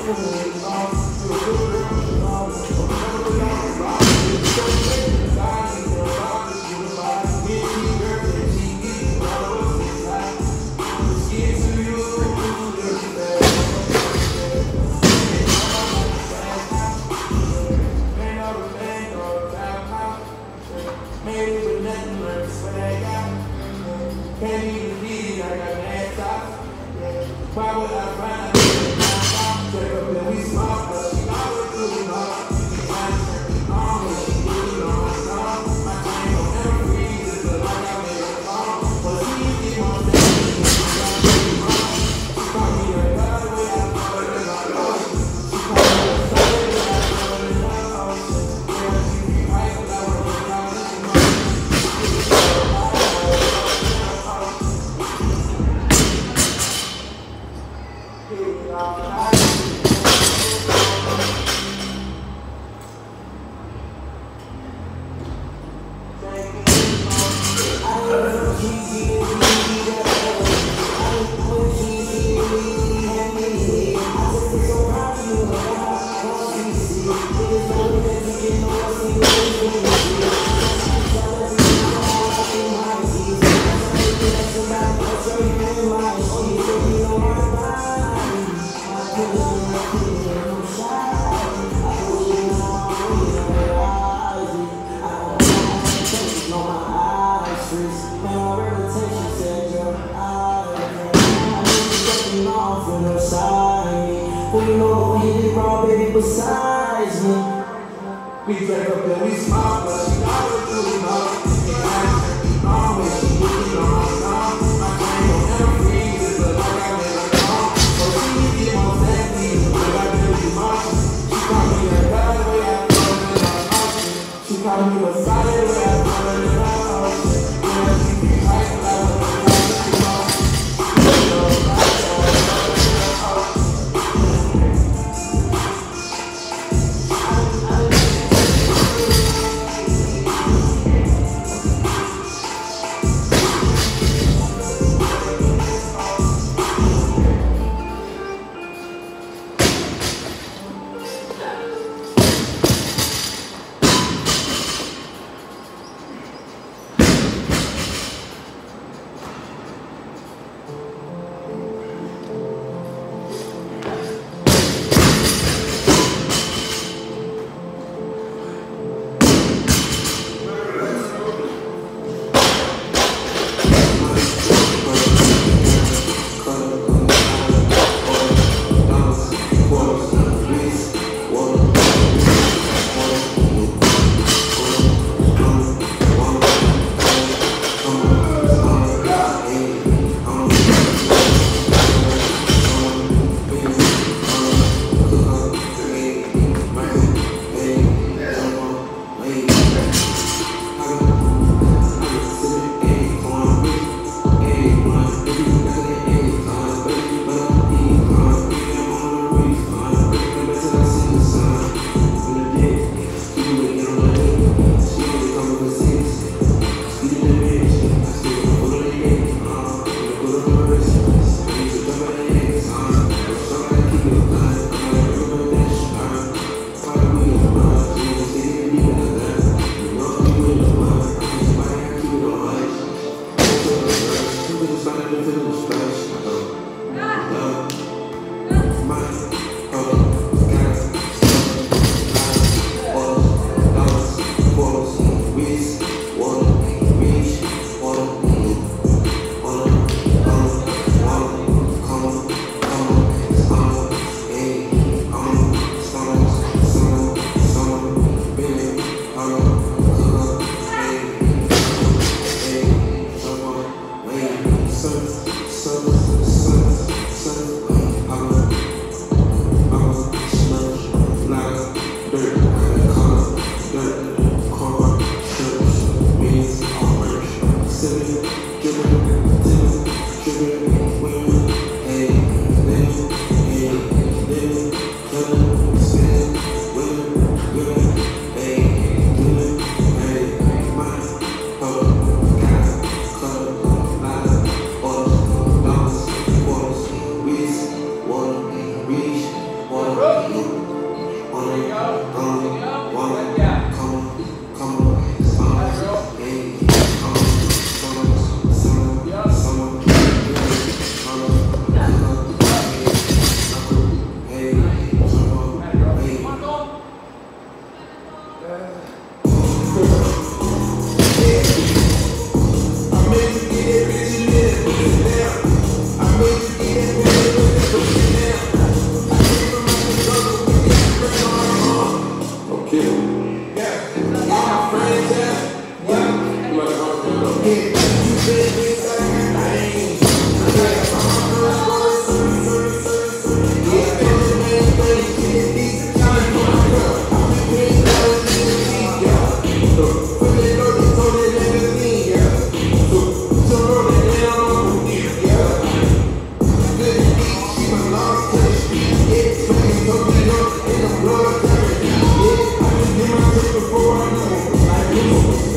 Can't even leave, I got mad shots. Why would I find out? Check up and we smart, but she always doing hard. She always she doing on my song. My chain don't ever freeze, it's like I made a call. But she keep on saying she called me a god the way I thought it in my life. She called me a god the way I thought it in my life. Yeah, she be right, but I was around this month. You know who hit it raw, baby, besides me. We drank up and we smart, but she always doing hard. She always she looking on my song. My chain don't ever freeze, it's like I made a call. But she keep on saying things, like I really marching. She called me a god the way I thought it in my heart. She called me a solid the way I thought it in my heart. Yeah, she be right, but I was people.